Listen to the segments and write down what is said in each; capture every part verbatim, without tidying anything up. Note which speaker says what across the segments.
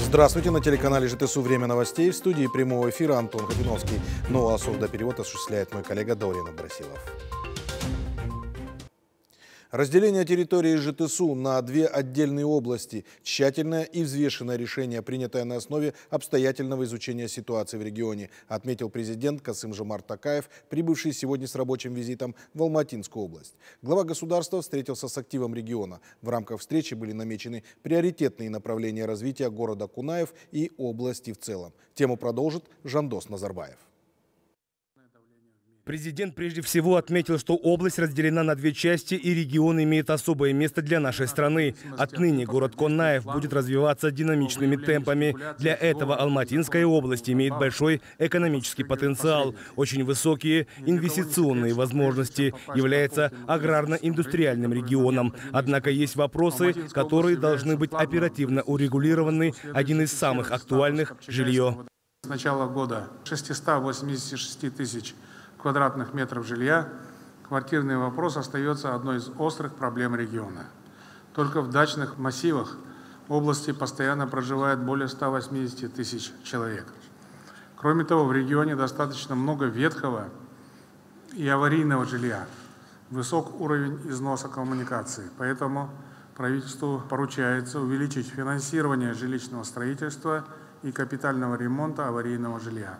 Speaker 1: Здравствуйте, на телеканале ЖТСУ «Время новостей». В студии прямого эфира Антон Хабиновский. Ну а сурдоперевод осуществляет мой коллега Даурен Абдрасилов. Разделение территории ЖТСУ на две отдельные области – тщательное и взвешенное решение, принятое на основе обстоятельного изучения ситуации в регионе, отметил президент Касым-Жомарт Токаев, прибывший сегодня с рабочим визитом в Алматинскую область. Глава государства встретился с активом региона. В рамках встречи были намечены приоритетные направления развития города Кунаев и области в целом. Тему продолжит Жандос Назарбаев.
Speaker 2: Президент прежде всего отметил, что область разделена на две части и регион имеет особое место для нашей страны. Отныне город Кунаев будет развиваться динамичными темпами. Для этого Алматинская область имеет большой экономический потенциал, очень высокие инвестиционные возможности, является аграрно-индустриальным регионом. Однако есть вопросы, которые должны быть оперативно урегулированы. Один из самых актуальных – жилье.
Speaker 3: С начала года шестьсот восемьдесят шесть тысяч квадратных метров жилья, квартирный вопрос остается одной из острых проблем региона. Только в дачных массивах области постоянно проживает более ста восьмидесяти тысяч человек. Кроме того, в регионе достаточно много ветхого и аварийного жилья, высок уровень износа коммуникаций. Поэтому правительству поручается увеличить финансирование жилищного строительства и капитального ремонта аварийного жилья.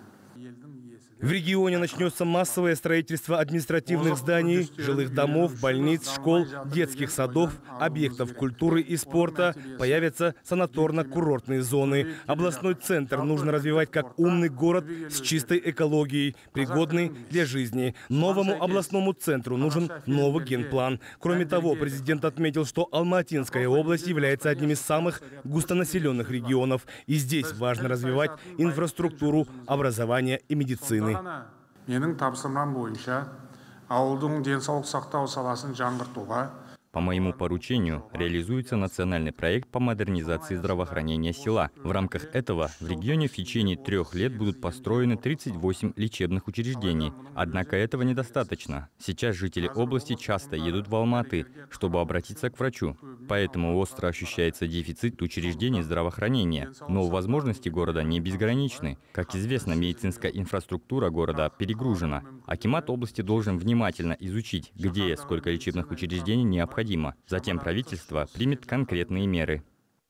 Speaker 2: В регионе начнется массовое строительство административных зданий, жилых домов, больниц, школ, детских садов, объектов культуры и спорта. Появятся санаторно-курортные зоны. Областной центр нужно развивать как умный город с чистой экологией, пригодный для жизни. Новому областному центру нужен новый генплан. Кроме того, президент отметил, что Алматинская область является одним из самых густонаселенных регионов. И здесь важно развивать инфраструктуру образования и медицины.
Speaker 3: Менің тапсырмам бойынша ауылдың денсаулық сақтау саласын жаңғыртуға
Speaker 4: По моему поручению реализуется национальный проект по модернизации здравоохранения села. В рамках этого в регионе в течение трех лет будут построены тридцать восемь лечебных учреждений. Однако этого недостаточно. Сейчас жители области часто едут в Алматы, чтобы обратиться к врачу. Поэтому остро ощущается дефицит учреждений здравоохранения. Но возможности города не безграничны. Как известно, медицинская инфраструктура города перегружена. Акимат области должен внимательно изучить, где и сколько лечебных учреждений необходимо. Затем правительство примет конкретные меры.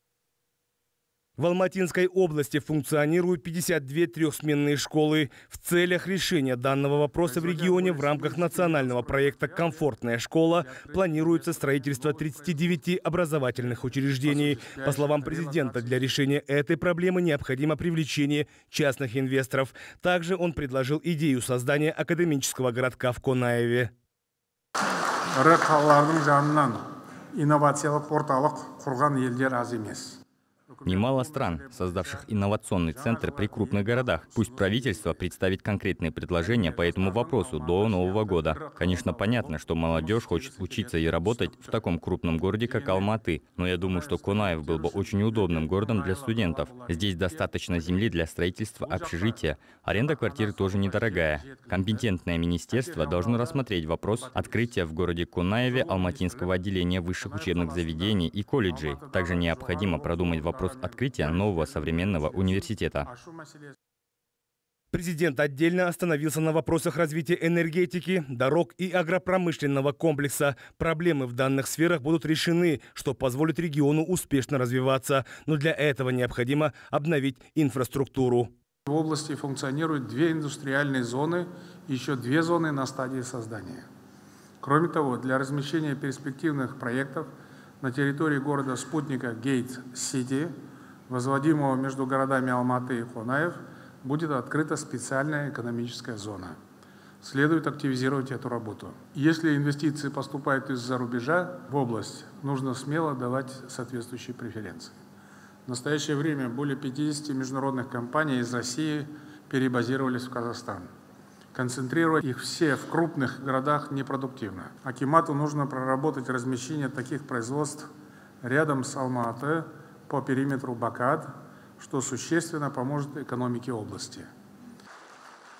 Speaker 2: В Алматинской области функционируют пятьдесят две трехсменные школы. В целях решения данного вопроса в регионе в рамках национального проекта «Комфортная школа» планируется строительство тридцати девяти образовательных учреждений. По словам президента, для решения этой проблемы необходимо привлечение частных инвесторов. Также он предложил идею создания академического городка в Кунаеве.
Speaker 3: Ірі қалалардың жанынан инновациялық орталық құрған елдер аз емес.
Speaker 4: Немало стран, создавших инновационный центр при крупных городах. Пусть правительство представит конкретные предложения по этому вопросу до Нового года. Конечно, понятно, что молодежь хочет учиться и работать в таком крупном городе, как Алматы. Но я думаю, что Кунаев был бы очень удобным городом для студентов. Здесь достаточно земли для строительства общежития. Аренда квартиры тоже недорогая. Компетентное министерство должно рассмотреть вопрос открытия в городе Кунаеве алматинского отделения высших учебных заведений и колледжей. Также необходимо продумать вопрос открытия нового современного университета.
Speaker 2: Президент отдельно остановился на вопросах развития энергетики, дорог и агропромышленного комплекса. Проблемы в данных сферах будут решены, что позволит региону успешно развиваться. Но для этого необходимо обновить инфраструктуру.
Speaker 3: В области функционируют две индустриальные зоны, еще две зоны на стадии создания. Кроме того, для размещения перспективных проектов на территории города-спутника Гейт-Сити, возводимого между городами Алматы и Кунаев, будет открыта специальная экономическая зона. Следует активизировать эту работу. Если инвестиции поступают из-за рубежа в область, нужно смело давать соответствующие преференции. В настоящее время более пятидесяти международных компаний из России перебазировались в Казахстан. Концентрировать их все в крупных городах непродуктивно. Акимату нужно проработать размещение таких производств рядом с Алматы по периметру Бакат, что существенно поможет экономике области.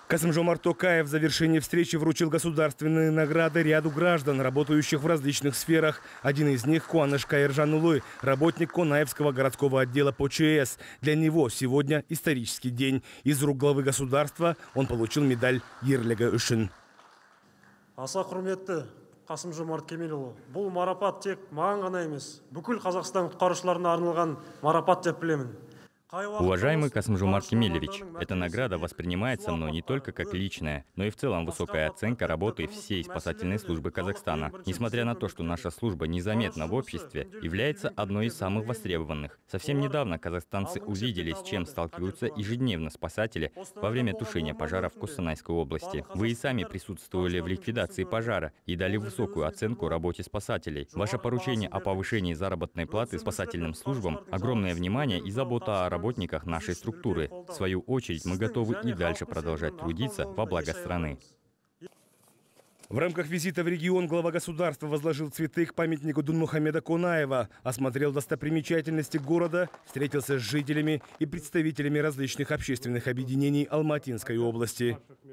Speaker 2: Касым-Жомарт Токаев в завершении встречи вручил государственные награды ряду граждан, работающих в различных сферах. Один из них – Куаныш Каиржанулы, работник Конаевского городского отдела по ЧС. Для него сегодня исторический день. Из рук главы государства он получил медаль Ерлігі үшін.
Speaker 5: Аса құрметті Касым-Жомарт Кемелұлы, бұл марапат тек маған ғана емес, бүкіл Қазақстан құтқарушыларына арналған марапат деп білемін.
Speaker 4: Уважаемый Касым-Жомарт Кемелевич, эта награда воспринимается мной не только как личная, но и в целом высокая оценка работы всей спасательной службы Казахстана. Несмотря на то, что наша служба незаметна в обществе, является одной из самых востребованных. Совсем недавно казахстанцы увидели, с чем сталкиваются ежедневно спасатели во время тушения пожара в Костанайской области. Вы и сами присутствовали в ликвидации пожара и дали высокую оценку работе спасателей. Ваше поручение о повышении заработной платы спасательным службам, огромное внимание и забота о работниках нашей структуры. В свою очередь, мы готовы и дальше продолжать трудиться во благо страны.
Speaker 2: В рамках визита в регион глава государства возложил цветы к памятнику Дунмухамеда Конаева, осмотрел достопримечательности города, встретился с жителями и представителями различных общественных объединений Алматинской области.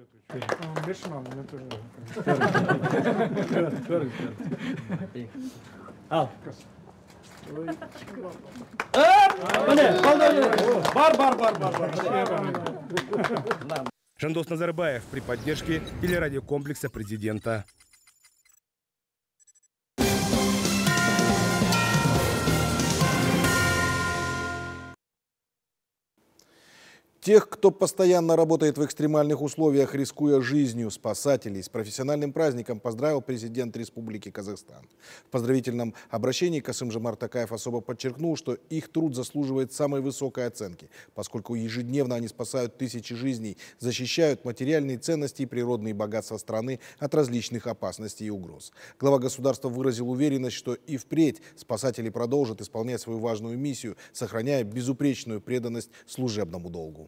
Speaker 2: Жандос Назарбаев при поддержке телерадиокомплекса президента.
Speaker 1: Тех, кто постоянно работает в экстремальных условиях, рискуя жизнью, спасателей, с профессиональным праздником поздравил президент Республики Казахстан. В поздравительном обращении Касым-Жомарт Токаев особо подчеркнул, что их труд заслуживает самой высокой оценки, поскольку ежедневно они спасают тысячи жизней, защищают материальные ценности и природные богатства страны от различных опасностей и угроз. Глава государства выразил уверенность, что и впредь спасатели продолжат исполнять свою важную миссию, сохраняя безупречную преданность служебному долгу.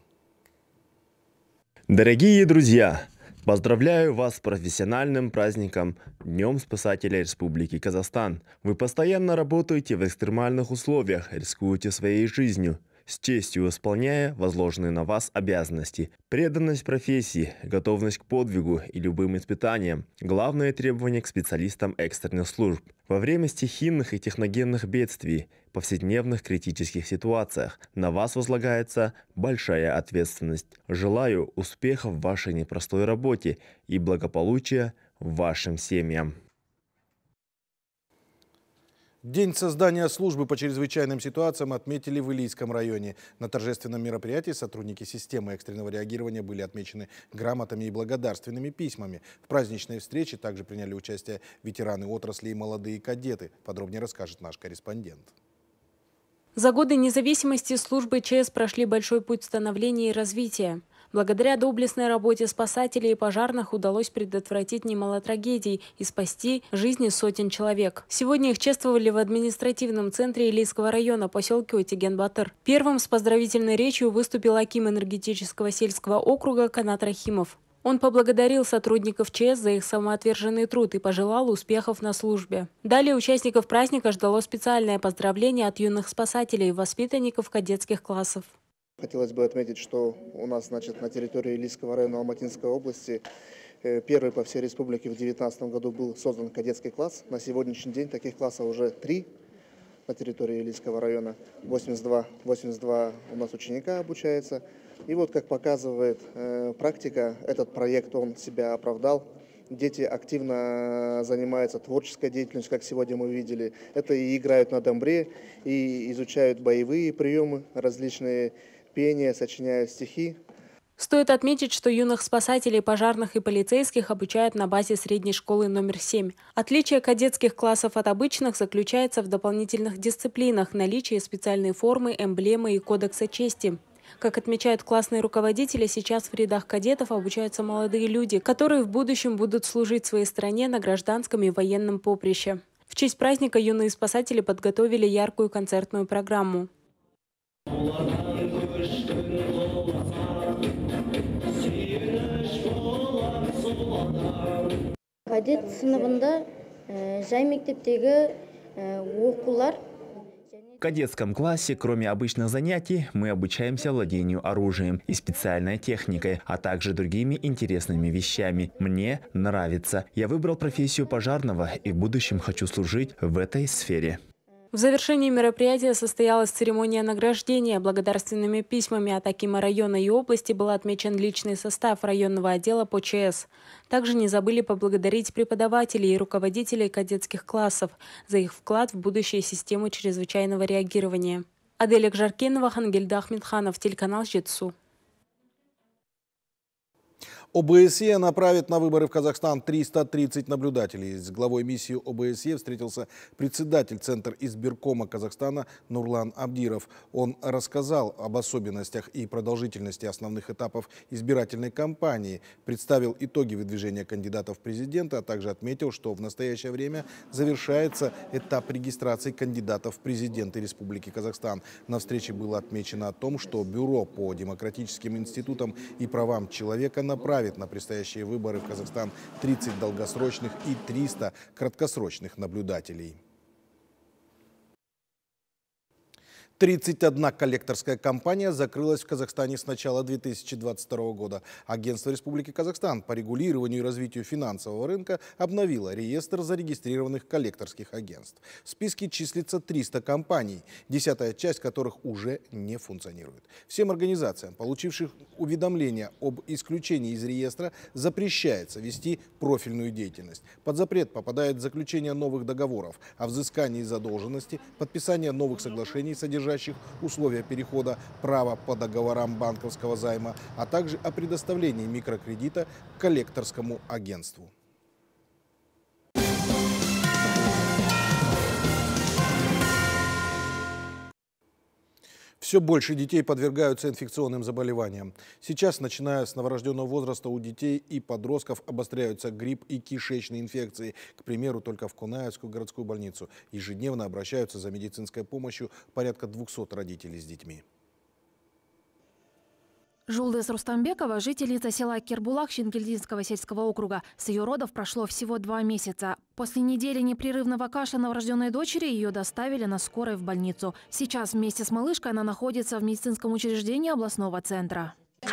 Speaker 6: Дорогие друзья, поздравляю вас с профессиональным праздником Днем Спасателя Республики Казахстан. Вы постоянно работаете в экстремальных условиях, рискуете своей жизнью, с честью исполняя возложенные на вас обязанности. Преданность профессии, готовность к подвигу и любым испытаниям – главное требование к специалистам экстренных служб. Во время стихийных и техногенных бедствий, повседневных критических ситуациях на вас возлагается большая ответственность. Желаю успехов в вашей непростой работе и благополучия вашим семьям.
Speaker 1: День создания службы по чрезвычайным ситуациям отметили в Илийском районе. На торжественном мероприятии сотрудники системы экстренного реагирования были отмечены грамотами и благодарственными письмами. В праздничной встрече также приняли участие ветераны отрасли и молодые кадеты. Подробнее расскажет наш корреспондент.
Speaker 7: За годы независимости службы ЧС прошли большой путь становления и развития. Благодаря доблестной работе спасателей и пожарных удалось предотвратить немало трагедий и спасти жизни сотен человек. Сегодня их чествовали в административном центре Илийского района, поселке Утеген-Батыр. Первым с поздравительной речью выступил аким энергетического сельского округа Канат Рахимов. Он поблагодарил сотрудников ЧС за их самоотверженный труд и пожелал успехов на службе. Далее участников праздника ждало специальное поздравление от юных спасателей, воспитанников кадетских классов.
Speaker 8: Хотелось бы отметить, что у нас, значит, на территории Илийского района Алматинской области первый по всей республике в две тысячи девятнадцатом году был создан кадетский класс. На сегодняшний день таких классов уже три на территории Илийского района. восемьдесят два, восемьдесят два у нас ученика обучается. И вот, как показывает э, практика, этот проект, он себя оправдал. Дети активно занимаются творческой деятельностью, как сегодня мы видели. Это и играют на домбре, и изучают боевые приемы, различные пения, сочиняют стихи.
Speaker 7: Стоит отметить, что юных спасателей, пожарных и полицейских обучают на базе средней школы номер семь. Отличие кадетских классов от обычных заключается в дополнительных дисциплинах, наличии специальной формы, эмблемы и кодекса чести. Как отмечают классные руководители, сейчас в рядах кадетов обучаются молодые люди, которые в будущем будут служить своей стране на гражданском и военном поприще. В честь праздника юные спасатели подготовили яркую концертную программу.
Speaker 9: Кадет сыныбында жай мектептегі оқулар
Speaker 6: В кадетском классе, кроме обычных занятий, мы обучаемся владению оружием и специальной техникой, а также другими интересными вещами. Мне нравится. Я выбрал профессию пожарного и в будущем хочу служить в этой сфере.
Speaker 7: В завершении мероприятия состоялась церемония награждения. Благодарственными письмами от акима района и области был отмечен личный состав районного отдела по ЧС. Также не забыли поблагодарить преподавателей и руководителей кадетских классов за их вклад в будущее системы чрезвычайного реагирования. Аделя Жаркенова, Хангельда Ахмедханов, телеканал Жетсу.
Speaker 1: ОБСЕ направит на выборы в Казахстан триста тридцать наблюдателей. С главой миссии ОБСЕ встретился председатель Центра избиркома Казахстана Нурлан Абдиров. Он рассказал об особенностях и продолжительности основных этапов избирательной кампании, представил итоги выдвижения кандидатов в президенты, а также отметил, что в настоящее время завершается этап регистрации кандидатов в президенты Республики Казахстан. На встрече было отмечено о том, что Бюро по демократическим институтам и правам человека направит на предстоящие выборы в Казахстан тридцать долгосрочных и триста краткосрочных наблюдателей. тридцать одна коллекторская компания закрылась в Казахстане с начала две тысячи двадцать второго года. Агентство Республики Казахстан по регулированию и развитию финансового рынка обновило реестр зарегистрированных коллекторских агентств. В списке числится триста компаний, десятая часть которых уже не функционирует. Всем организациям, получивших уведомление об исключении из реестра, запрещается вести профильную деятельность. Под запрет попадает заключение новых договоров о взыскании задолженности, подписание новых соглашений, содержащих условия перехода права по договорам банковского займа, а также о предоставлении микрокредита коллекторскому агентству. Все больше детей подвергаются инфекционным заболеваниям. Сейчас, начиная с новорожденного возраста, у детей и подростков обостряются грипп и кишечные инфекции. К примеру, только в Конаевскую городскую больницу ежедневно обращаются за медицинской помощью порядка двухсот родителей с детьми.
Speaker 9: Жулдес Рустамбекова – жительница села Кербулак Шенгельдинского сельского округа. С ее родов прошло всего два месяца. После недели непрерывного кашля новорожденной дочери ее доставили на скорой в больницу. Сейчас вместе с малышкой она находится в медицинском учреждении областного центра.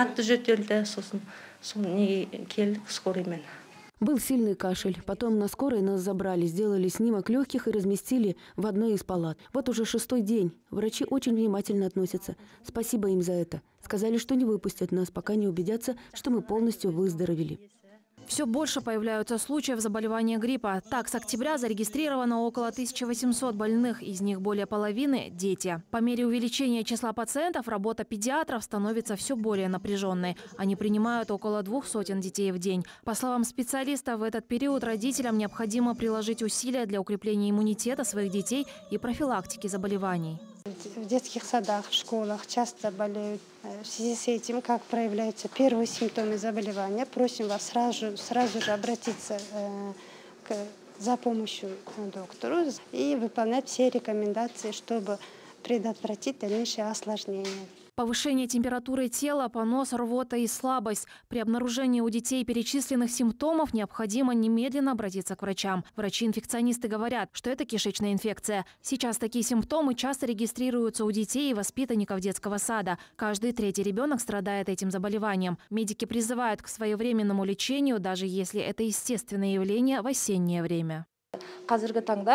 Speaker 10: Был сильный кашель. Потом на скорой нас забрали, сделали снимок легких и разместили в одной из палат. Вот уже шестой день. Врачи очень внимательно относятся. Спасибо им за это. Сказали, что не выпустят нас, пока не убедятся, что мы полностью выздоровели.
Speaker 9: Все больше появляются случаев заболевания гриппа. Так, с октября зарегистрировано около тысячи восьмисот больных, из них более половины – дети. По мере увеличения числа пациентов работа педиатров становится все более напряженной. Они принимают около двух сотен детей в день. По словам специалиста, в этот период родителям необходимо приложить усилия для укрепления иммунитета своих детей и профилактики заболеваний.
Speaker 11: В детских садах, в школах часто болеют. В связи с этим, как проявляются первые симптомы заболевания, просим вас сразу, сразу же обратиться э, к, за помощью к доктору и выполнять все рекомендации, чтобы предотвратить дальнейшее осложнение.
Speaker 9: Повышение температуры тела, понос, рвота и слабость. При обнаружении у детей перечисленных симптомов необходимо немедленно обратиться к врачам. Врачи-инфекционисты говорят, что это кишечная инфекция. Сейчас такие симптомы часто регистрируются у детей и воспитанников детского сада. Каждый третий ребенок страдает этим заболеванием. Медики призывают к своевременному лечению, даже если это естественное явление в осеннее время.
Speaker 10: Моя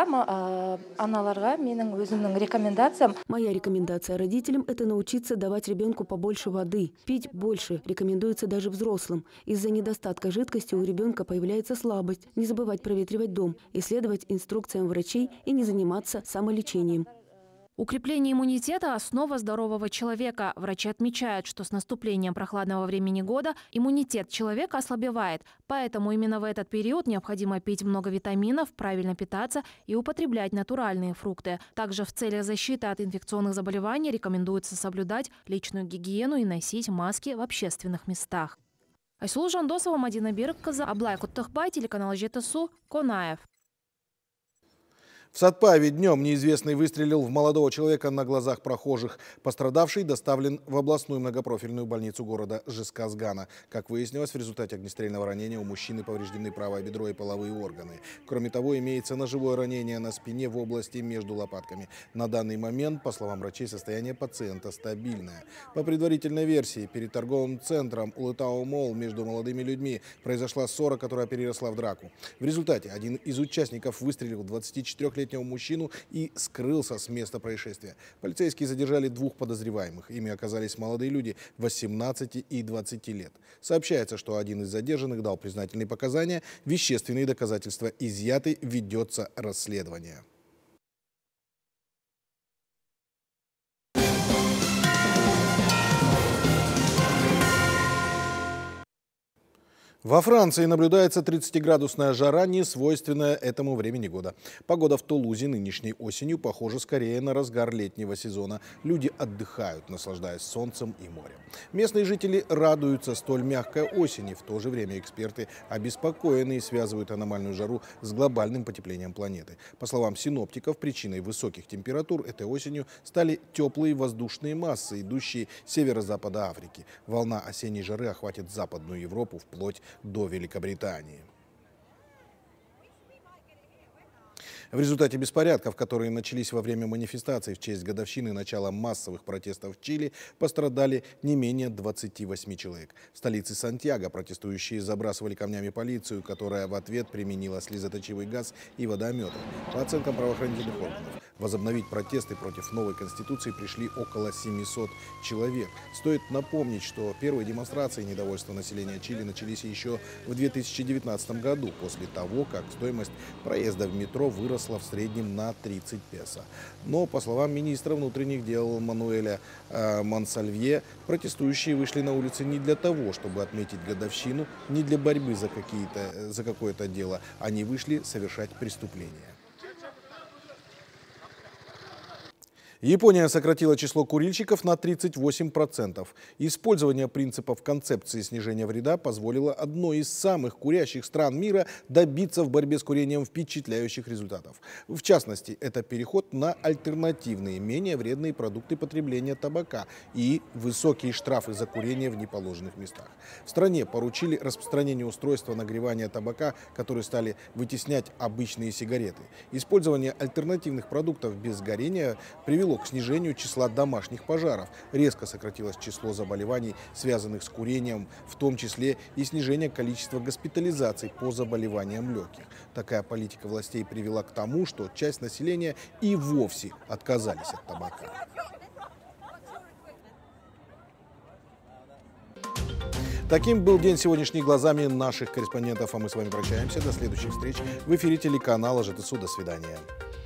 Speaker 10: рекомендация родителям – это научиться давать ребенку побольше воды, пить больше, рекомендуется даже взрослым. Из-за недостатка жидкости у ребенка появляется слабость. Не забывать проветривать дом, исследовать инструкциям врачей и не заниматься самолечением.
Speaker 9: Укрепление иммунитета – основа здорового человека. Врачи отмечают, что с наступлением прохладного времени года иммунитет человека ослабевает. Поэтому именно в этот период необходимо пить много витаминов, правильно питаться и употреблять натуральные фрукты. Также в целях защиты от инфекционных заболеваний рекомендуется соблюдать личную гигиену и носить маски в общественных местах. Айсулу Жандосова, Мадина Беркказа, Аблай Куттахбай, телеканал Жетсу, Конаев.
Speaker 1: В Сатпаеве днем неизвестный выстрелил в молодого человека на глазах прохожих. Пострадавший доставлен в областную многопрофильную больницу города Жезказгана. Как выяснилось, в результате огнестрельного ранения у мужчины повреждены правое бедро и половые органы. Кроме того, имеется ножевое ранение на спине в области между лопатками. На данный момент, по словам врачей, состояние пациента стабильное. По предварительной версии, перед торговым центром Улытау Молл между молодыми людьми произошла ссора, которая переросла в драку. В результате один из участников выстрелил в двадцатичетырёхлетнего мужчину и скрылся с места происшествия. Полицейские задержали двух подозреваемых. Ими оказались молодые люди восемнадцати и двадцати лет. Сообщается, что один из задержанных дал признательные показания. Вещественные доказательства изъяты, ведется расследование. Во Франции наблюдается тридцатиградусная жара, не свойственная этому времени года. Погода в Тулузе нынешней осенью похожа скорее на разгар летнего сезона. Люди отдыхают, наслаждаясь солнцем и морем. Местные жители радуются столь мягкой осени. В то же время эксперты обеспокоены и связывают аномальную жару с глобальным потеплением планеты. По словам синоптиков, причиной высоких температур этой осенью стали теплые воздушные массы, идущие с северо-запада Африки. Волна осенней жары охватит Западную Европу вплоть до Великобритании. В результате беспорядков, которые начались во время манифестаций в честь годовщины начала массовых протестов в Чили, пострадали не менее двадцати восьми человек. В столице Сантьяго протестующие забрасывали камнями полицию, которая в ответ применила слезоточивый газ и водометы. По оценкам правоохранительных органов, возобновить протесты против новой конституции пришли около семисот человек. Стоит напомнить, что первые демонстрации недовольства населения Чили начались еще в две тысячи девятнадцатом году, после того, как стоимость проезда в метро выросла в среднем на тридцать песо. Но, по словам министра внутренних дел Мануэля э, Монсальвье, протестующие вышли на улицы не для того, чтобы отметить годовщину, не для борьбы за, какие-то, за какое-то дело. Они вышли совершать преступления. Япония сократила число курильщиков на тридцать восемь процентов. Использование принципов концепции снижения вреда позволило одной из самых курящих стран мира добиться в борьбе с курением впечатляющих результатов. В частности, это переход на альтернативные, менее вредные продукты потребления табака и высокие штрафы за курение в неположенных местах. В стране поручили распространение устройства нагревания табака, которые стали вытеснять обычные сигареты. Использование альтернативных продуктов без горения привело к снижению числа домашних пожаров. Резко сократилось число заболеваний, связанных с курением, в том числе и снижение количества госпитализаций по заболеваниям легких. Такая политика властей привела к тому, что часть населения и вовсе отказались от табака. Таким был день сегодняшний глазами наших корреспондентов, а мы с вами прощаемся. До следующих встреч в эфире телеканала ЖТСУ. До свидания.